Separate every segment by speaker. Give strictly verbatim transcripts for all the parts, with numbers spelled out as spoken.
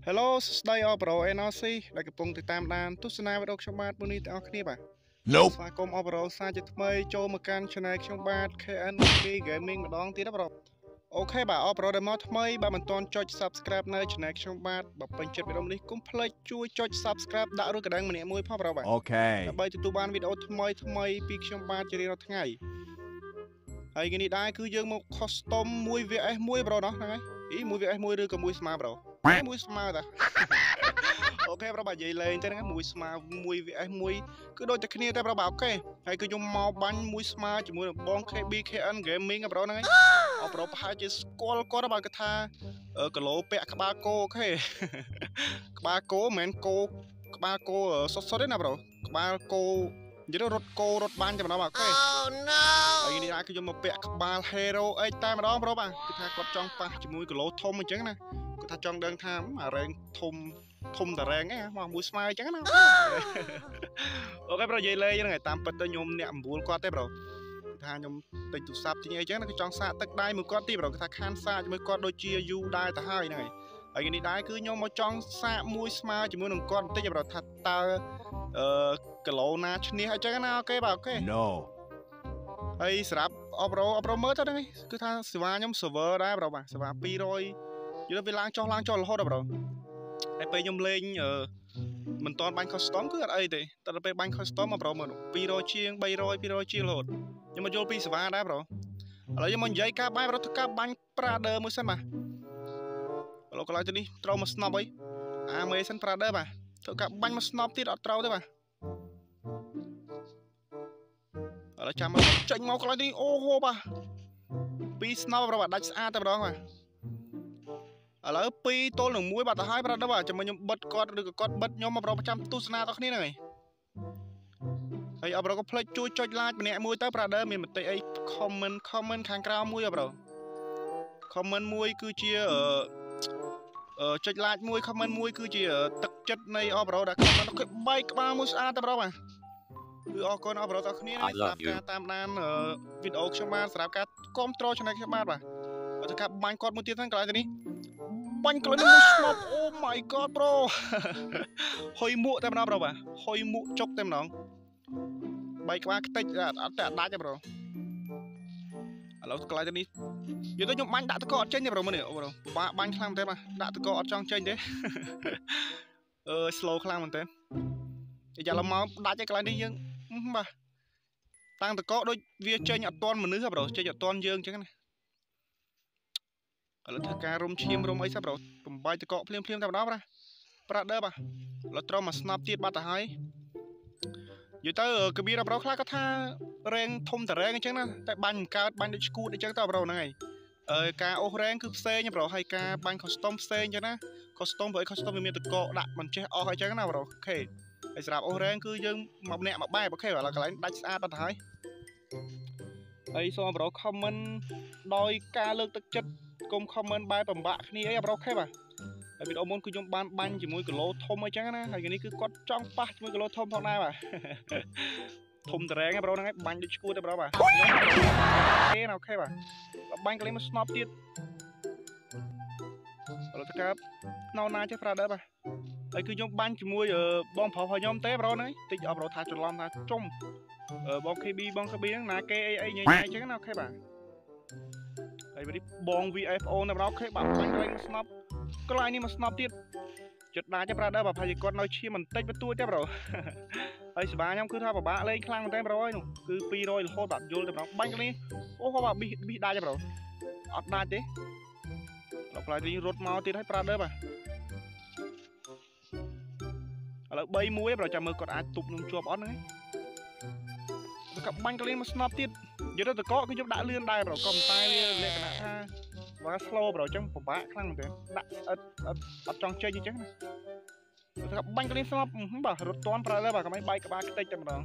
Speaker 1: Hello ស្ដីអបរ เอ็น อาร์ ซี ដែលកំពុងតាមដានទស្សនាវីដេអូខ្ញុំបាទមួយនេះទាំងអស់គ្នាបាទ
Speaker 2: Nope
Speaker 1: ស្វាគមន៍អបរសាជាថ្មីចូលមកកាន់ Channel ខ្ញុំបាទ K N K B GAMING ម្ដងទៀតបាទអូខេបាទអបរដែលមកថ្មីបាទមិនទាន់ចុច Subscribe នៅ Channel ខ្ញុំបាទបើពេញចិត្តវីដេអូនេះកុំភ្លេចជួយចុច Subscribe ដាក់រូបកណ្ដឹងម្នាក់មួយផងបាទអូខេដើម្បីទទួលបានវីដេអូថ្មីថ្មីពីខ្ញុំបាទជារៀងរាល់ថ្ងៃហើយថ្ងៃនេះដែរគឺយើងមក custom មួយ V S មួយបងណោះហ្នឹងហើយអីមួយ V S មួយឬក៏មួយស្មើបងមួយស្មើតាអូខេប្រាប់បាទនិយាយលេងទៅហ្នឹងមួយស្មើមួយ V S មួយគឺដូចតែគ្នាតែប្រាប់បាទអូខេហើយគឺខ្ញុំមកបាញ់មួយស្មើជាមួយនឹងបង K B K N Gaming ប្រាប់ហ្នឹងហើយអប្រាប់ប្រហែលជាស្គាល់គាត់បាទគាត់ថាគីឡូពាក់ក្បាលគោអូខេក្បាលគោមិនមែនគោក្បាលគោសុទ្ធសុទ្ធទេណាប្រាប់ក្បាលគោនិយាយទៅរត់គោរត់បាញ់តែម្ដងបាទអូខេ Oh no ហើយនេះអាចគឺខ្ញុំមកពាក់ក្បាល Hero អីតែម្ដងប្រាប់បាទគឺថាគាត់ចង់ប៉ះជាមួយគីឡូធំអញ្ចឹងណាគាត់ថាចង់ដឹងថាអារ៉េងធំធំតារ៉េងឯងមកមួយស្មើអញ្ចឹងណាអូខេប្រូនិយាយលេងហ្នឹងតាមពិតទៅខ្ញុំអ្នកអំបួលគាត់ទេប្រូថាខ្ញុំទិញទូរស័ព្ទទិញអីចឹងគឺចង់សាកទឹកដៃមួយគាត់ទីប្រូគាត់ថាខានសាកជាមួយគាត់ដូចជាយូរដែរទៅហើយហ្នឹងហើយហើយនេះដែរគឺខ្ញុំមកចង់សាកមួយស្មើជាមួយនឹងគាត់បន្តិចប្រូថាតើអឺគីឡូណាឈ្នះអញ្ចឹងណាអូខេបាទអូខេ No ហើយសម្រាប់អបរអបរមើលទៅហ្នឹងគឺថាសេវាខ្ញុំ server ដែរប្រូបាទសេវាពីររយយល់វាឡើងចុះឡើងចុះរហូតដល់ប្រូហើយពេលខ្ញុំលេងអឺមិនតាន់បាញ់ custom គឺអត់អីទេតែដល់ពេលបាញ់ custom មកប្រូមើលពីររយជាងបីរយពីររយជាងរហូតខ្ញុំមកយល់ពីសេវាដែរប្រូឥឡូវខ្ញុំមកនិយាយការបាញ់ប្រូទៅការបាញ់ Prader មួយសិនបាទឥឡូវកន្លែងទៅនេះត្រូវមកស្នប់អី Amazon Prader បាទទៅការបាញ់មកស្នប់ទៀតអត់ត្រូវទេបាទឥឡូវចាំមកចេញមកកន្លែងនេះអូហូបាទពីស្នប់ប្រូបាទដាច់ស្អាតតែម្ដងបាទឥឡូវពីរទល់នឹងមួយបាត់ទៅហើយប្រាប់ដល់បាទចាំខ្ញុំបិទគាត់ឬក៏គាត់បិទខ្ញុំមកប្រាប់ចាំទស្សនាដល់គ្នាហ្នឹងហើយហើយអបរក៏ផ្លេចជួយចុច like ម្នាក់មួយទៅប្រាប់ដល់មានមតិអី comment comment ខាងក្រោមមួយអបរ comment មួយគឺជាអឺចុច like មួយ comment មួយគឺជាទឹកចិត្តនៃអបរដែល comment គេបែកក្បាលមួយស្អាតទៅប្រាប់បាទគឺអរគុណអបរដល់គ្នាសម្រាប់ការតាមដានវីដេអូខ្ញុំបាទសម្រាប់ការគ្រប់គ្រង channel ខ្ញុំបាទបាទអត់ទៅកាប់បាញ់គាត់មួយទៀតហ្នឹងកន្លែងទៅនេះបាញ់ក្លិនមួយស្នប់អូ my god bro ហុយមួកតែម្ដង bro បាទហុយមួកចុកតែម្ដងបែកក្បាលខ្ទេចអត់តែដាច់ទេ bro ឥឡូវកន្លែងទៅនេះនិយាយទៅខ្ញុំបាញ់ដាក់តកអត់ចេញទេ bro មើលនេះ bro ពិបាកបាញ់ខ្លាំងមែនទេបាទដាក់តកអត់ចង់ចេញទេអឺ slow ខ្លាំងមែនទេយ៉ាឡមកដាច់ឯកន្លែងនេះយើងបាទតាំងតកដូចវាចេញអត់ទាន់មនុស្ស bro ចេញអត់ទាន់យើងអញ្ចឹងណាឥឡូវធ្វើការរុំឈាមរុំអីសោះប្រូបំបាយតកភ្លាមភ្លាមតែម្ដងប្រាប្រាដឺបាទឥឡូវត្រូវមកស្នប់ទៀតបាត់ទៅហើយនិយាយទៅកាបៀរប្រូខ្លះគាត់ថារែងធំតារែងអញ្ចឹងណាតែបាញ់មិនកើតបាញ់ដូចឈួតអញ្ចឹងទៅប្រូហ្នឹងហើយអឺការអូសរែងគឺផ្សេងប្រូហើយការបាញ់ custom ផ្សេងអញ្ចឹងណា custom ព្រោះ custom វាមានតកដាក់មិនចេះអស់អញ្ចឹងណាប្រូអូខេហើយសម្រាប់អូសរែងគឺយើងមកម្នាក់មួយបែបអូខេឥឡូវកន្លែងដាច់ស្អាតបាត់ទៅហើយហើយសូមប្រូ comment ដោយការលើកទឹកចិត្តកុំ comment បែបបំបាក់គ្នាអីប្រូខេបាទហើយវីដេអូមុនគឺខ្ញុំបានបាញ់ជាមួយគីឡូធំអីចឹងណាហើយនេះគឺគាត់ចង់ប៉ះជាមួយគីឡូធំផងដែរបាទធំតារ៉េងហ្នឹងប្រូហ្នឹងហើយបាញ់ដូចឈួតទេប្រូបាទគេណាអូខេបាទបាញ់កន្លែងមកស្នប់ទៀតឥឡូវតើណៅណាចេះប្រាដឺបាទហើយគឺខ្ញុំបាញ់ជាមួយបងប្រុសរបស់ខ្ញុំទេប្រូហ្នឹងតិចអបប្រូថាច្រឡំថាចុំបង K B បង K B ហ្នឹងណាគេអីអីញ៉ៃញ៉ៃចឹងណាអូខេបាទហើយនេះបង V F O តែម្ដងអូខេបាទបាញ់កន្លែងស្នប់កន្លែងនេះមកស្នប់ទៀតចិត្តដាច់ទេប្រាដឺបាទប្រហែលជាគាត់នៅឈាមបន្តិចបន្ទួចទេប្រូហើយសេវាខ្ញុំគឺថាពិបាកលេងខ្លាំងមែនទេប្រូហើយនោះគឺពីររយរហូតបាទយល់តែម្ដងបាញ់កន្លែងអូបាទប៊ីប៊ីដាច់ទេប្រូអត់ដាច់ទេដល់ផ្លែនេះរត់មកទៀតហើយប្រាដឺបាទឥឡូវបីមួយប្រូចាំមើលគាត់អាចទប់ខ្ញុំជាប់អត់ហ្នឹងហើយក៏បាញ់កន្លែងមកស្នប់ទៀតនិយាយទៅតកគឺខ្ញុំដាក់លឿនដែរប្រូក៏មិនតែវាលក្ខណៈថាវា slow ប្រូអញ្ចឹងពិបាកខ្លាំងមែនទេដាក់អត់អត់អត់ចង់ចេញអញ្ចឹងណាតែបាញ់កន្លែងស្នប់បាទរត់តាន់ប្រើដែរបាទកុំឲ្យបែកក្បាលខ្ទេចតែម្ដង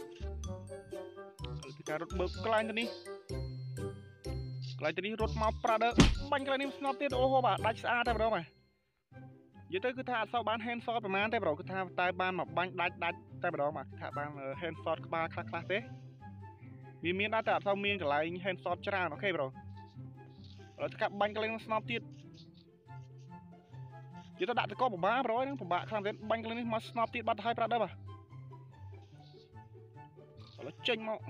Speaker 1: គឺការរត់បើកកន្លែងទៅនេះកន្លែងទៅនេះរត់មកប្រើដែរបាញ់កន្លែងនេះស្នប់ទៀតអូហូបាទដាច់ស្អាតតែម្ដងបាទនិយាយទៅគឺថាអត់សូវបាន hand shot ប្រហែលទេប្រូគឺថាតែបានមកបាញ់ដាច់ដាច់តែម្ដងបាទថាបាន hand shot ក្បាលខ្លះខ្លះទេវាមានដែរតែអត់សូវមានកន្លែង hand shot ច្រើនអូខេប្រូឥឡូវកាប់បាញ់កន្លែងស្នប់ទៀត Vậy ta đặt có một bá rồi, nó bạ khăn đến banh lên mà snap tiết bắt hai prad đấy bà. Nó chênh mau.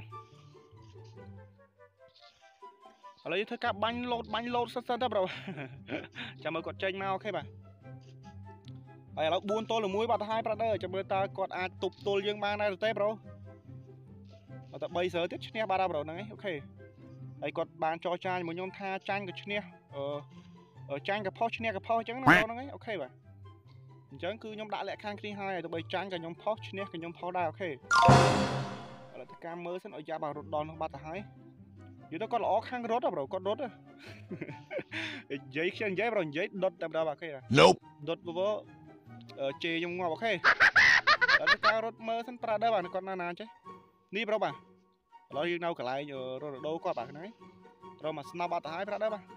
Speaker 1: Lấy thứ cả banh lột banh lột sơ sơ đó bro. Chả mới còn chênh mau ok bà. Đây là buôn tôi là muối bắt hai prad đấy, chả mới ta còn ai tục tôi dương mang này rồi bro. Ở tại bây giờ tiếp nha ba bro này ok. Đây còn bàn cho chai một nhóm tha chanh của nha. Ờ ở chanh cái post nha cái post chẳng nó nó ấy ok bà. Chẳng cứ nhóm đã lại khang khi hai tụi bay chanh cái nhóm post nha cái nhóm post đây ok. Là cái cam mới sẽ ở gia bảo rốt đòn ba ta hai. Dù nó có lõ khang rốt à bro, có rốt à. Giấy khiên giấy bro, giấy đốt tầm đâu bà kia. Nope. Đốt vô ở chê trong ngọc ok. Là cái ca rốt mơ sân pra đây bà nó còn nào chứ. Ní bro bà. Nó như nào cả lại nhờ rồi đâu qua bà này. Rồi mà snap ba ta hai pra đây bà.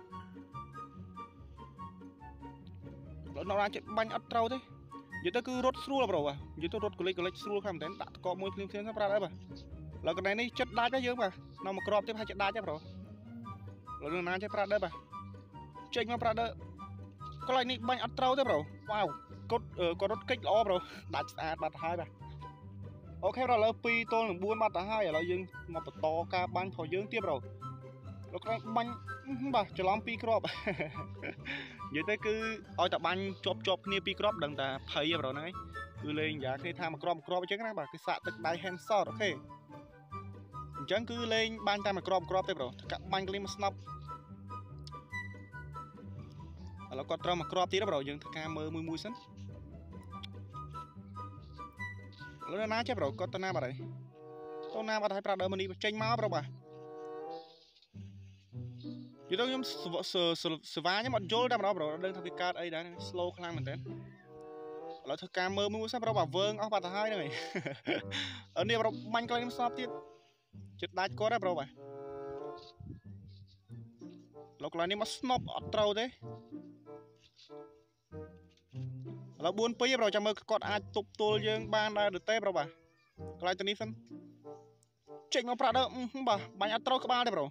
Speaker 1: Nó ra chuyện banh ắt trâu thế. Giờ tôi cứ rốt sưu là bro à. Giờ tôi rốt của lấy của lấy sưu khám đến đã có môi phim phim sắp ra đấy bà. Là cái này này chất đá chứ mà. Nó mà crop tiếp hai chất đá chứ bro. Là đường nào chứ pra đấy bà. Chênh mà pra đấy. Có lại này banh ắt trâu thế bro. Wow. Cốt có rốt kích lõ bro. Đã à ba ta hai bà. Ok rồi là pi tôi là buôn ba ta hai là dương một to ca banh thổi dương tiếp rồi. Nó cái banh bà cho lắm pi crop. Vậy tới cứ ôi ta banh chop chop nia pi crop đừng ta thấy rồi này. Cứ lên giá cái tham crop crop chứ các bà cái xạ tức đai hand shot ok. Chẳng cứ lên banh ta mà crop crop thế rồi. Các banh lên mà snap. Là có trâu mà crop tí đó rồi nhưng ca mơ mùi mùi sẵn. Nó ná chết rồi có tao na bà đấy. Tao na bà thấy pra đỡ mà đi chênh máu bro bà. Chứ đâu nhóm sờ vá nhóm bọn dôl đâm đó bro. Đơn thằng cái card ấy đấy slow khăn mình đến. Là thật ca mơ mua sắp bro bà vâng ốc bà ta hai này. Ở đây bro banh cái lên shop tiếp. Chết đá có đấy bro bà. Lộc là nếu mà snop ọt trâu thế. Là buôn phí bro cho mơ còn ai tục tôl dương ban ra được tê bro bà. Lại tên đi phân. Chênh mà pra đỡ bà bánh át trâu các ba đấy bro.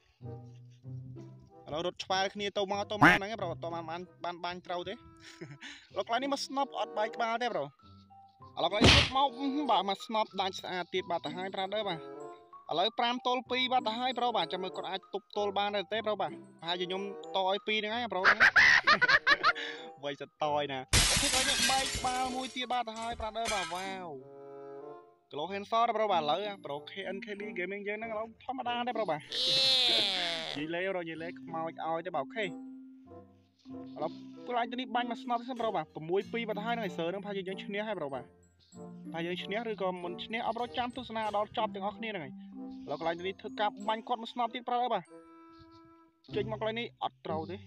Speaker 1: Nó rốt chai kia tàu mau tàu mau này bro tàu mau ban ban ban trâu thế. Lộc lại nếu mà snop ọt bánh các ba đấy bro. Lộc lại rốt mau bà mà snop đánh xa tiết bà ta hai pra đỡ bà. Lại pram tôl pi bà ta hai bro bà cho mơ còn ai tục tôl ban ra tê bro bà. Hai giờ nhóm tòi pi nữa bro. Vậy sẽ tòi nè. Thế có những bay ba mùi tiết ba ta hai pra đỡ bà wow. Cái lỗ hên xó đó bro bà lỡ bro K N K B GAMING chứ nó lỗ thăm đa đấy bro bà. Dì lê rồi dì lê mau oi tới bảo ok. Đó cứ lại cho đi banh mà snap xem bro bà. Còn mùi pi bà ta hai này sờ nó phải dân chân hai bro bà. Phải dân chân rồi còn mình chân ở bro trăm tu sana đó chop từng óc này này. Đó lại cho đi thực cặp banh con mà snap tiết bro bà. Chênh mặc lại ní ọt trâu thế.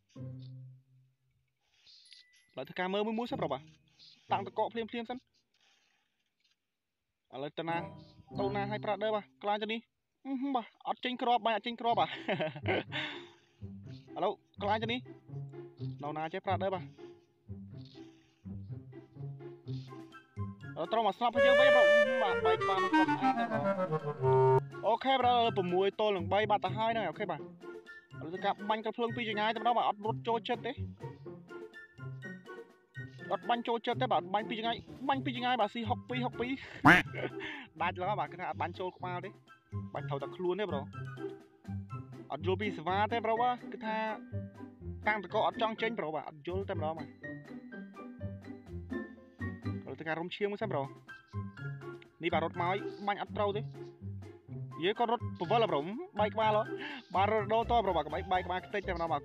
Speaker 1: Lại thực cặp mơ mới muốn xem bro bà. Tặng tao cọ phim phim sẵn. Lại tao na tao na hai pra đây bà. Lại cho đi. Bà ọt chênh crop bà chênh crop bà. Alo lại cho đi. Nào na chế pra đây bà. Ở trong mà snap hay chưa vậy bro. Bà bay ba nó còn ai đây bro. Ok bro bùm mùi tôi lần bay ba ta hai này ok bà. Rồi cả banh cái phương pi cho ngay trong đó bà ọt rút trôi chết đấy. Ọt banh trôi chết đấy bà banh pi cho ngay banh pi cho ngay bà si học pi học pi. Đai cho nó bà cái thằng banh trôi qua đấy. Banh thầu tặc luôn đấy bro. Ọt vô pi sva đấy bro bà cái thằng tăng có ọt trong trên bro bà ọt vô trong đó mà. Rồi tất cả rong chiêng mới xem bro. Đi bà rốt máu banh ọt trâu đấy. Vậy con rốt vỡ là bro bay qua đó. Bà rốt đô to bro bà bay bay qua cái tên cho nó mà ok.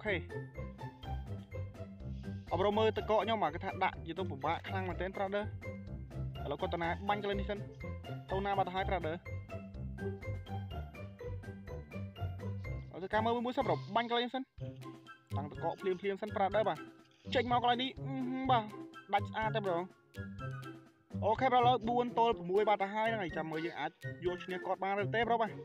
Speaker 1: Ở bro mơ tự cọ nhau mà cái thằng đạn gì tôi bụng bạ khăn mà tên pra đơ. Ở con tao này banh cái lên đi sân. Tao na ba hai pra đơ. Ở cái camera mới sắp bro banh cái lên sân. Thằng tự cọ phim phim sân pra đơ bà. Chênh mau cái đi bà đánh a tên bro. Ok bro là buôn tôi mùi ba ta hai này chăm mới ai vô nhà cọt ba tê bro bà.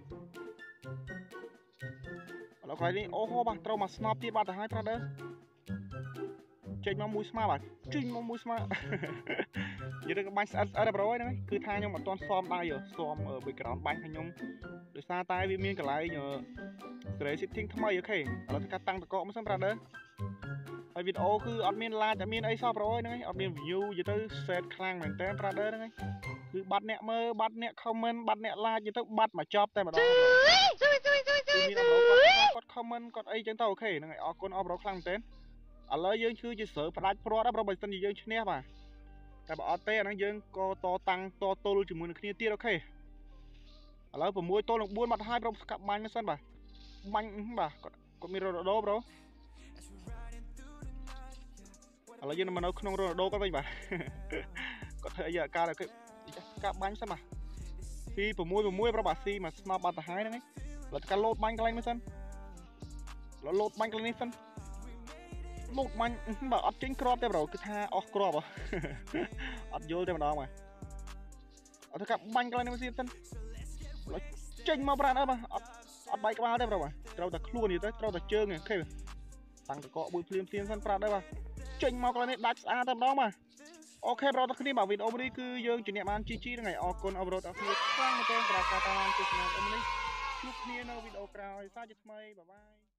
Speaker 1: Nó cái đi ô hô bà trâu mà snap tiết ba ta hai pra đơ. Chênh mà mùi smart bà. Chênh mà mùi smart. Vậy đó bánh ở đây bro ấy đấy. Cứ thay nhau mà toàn xóm đây rồi. Xóm ở background bánh thay nhau. Để xa tay vì miên cả lại nhờ. Rồi setting thăm mày ok. Nó thì cắt tăng tạc cọ mà xem pra đơ. ហើយវីដេអូគឺអត់មាន like អត់មានអីសោះប្រូហ្នឹងឯងអត់មាន view យទៅ set ខ្លាំងមែនតើ brother ហ្នឹងឯងគឺបាត់អ្នកមើលបាត់អ្នក comment បាត់អ្នក like យទៅបាត់មកចប់តែម្ដងគឺមានអប្រូគាត់ comment គាត់អីចឹងទៅអូខេហ្នឹងឯងអរគុណអប្រូខ្លាំងមែនតើឥឡូវយើងគឺជាស្រើផ្ដាច់ព្រាត់ដែរប្រូបើមិនយើងឈ្នះបាទតែបើអត់ទេអាហ្នឹងយើងក៏តតាំងតទល់ជាមួយនឹងគ្នាទៀតអូខេឥឡូវ6ទល់នឹង4បាត់ហើយប្រូស្កាប់បាញ់មិនសិនបាទបាញ់បាទគាត់គាត់មានរ៉ូណាល់ដូប្រូឥឡូវយើងមកនៅក្នុងរ៉ូណាល់ដូគាត់វិញបាទគាត់ធ្វើអីអាការអូខេស្កាប់បាញ់សិនបាទពី6 6ប្រូបាទស៊ីមកស្នប់បាត់ទៅហើយហ្នឹងឯងឥឡូវការលោតបាញ់កន្លែងនេះសិនលោតបាញ់កន្លែងនេះសិនលោតបាញ់បាទអត់ចេញគ្រាប់ទេប្រូគឺថាអស់គ្រាប់អត់យល់ទេម្ដងបាទអត់ទៅកាប់បាញ់កន្លែងនេះមកស៊ីសិនចេញមកប្រាណអើបាទអត់អត់បែកក្បាលទេប្រូបាទត្រូវតែខ្លួននេះទៅត្រូវតែជើងអូខេតាំងតកមួយភ្លាមភ្លាមសិនប្រាណដែរបាទចេញមកកន្លែងនេះដាច់ស្អាតតែម្ដងបាទអូខេប្រូតគ្នាបាទវីដេអូនេះគឺយើងជំនះបានជីជីហ្នឹងហើយអរគុណអបរតអរគ្នាខ្លាំងមែនទែនសម្រាប់ការតាមដានទស្សនាវីដេអូនេះជួបគ្នានៅវីដេអូក្រោយសាជាថ្មីបាយបាយ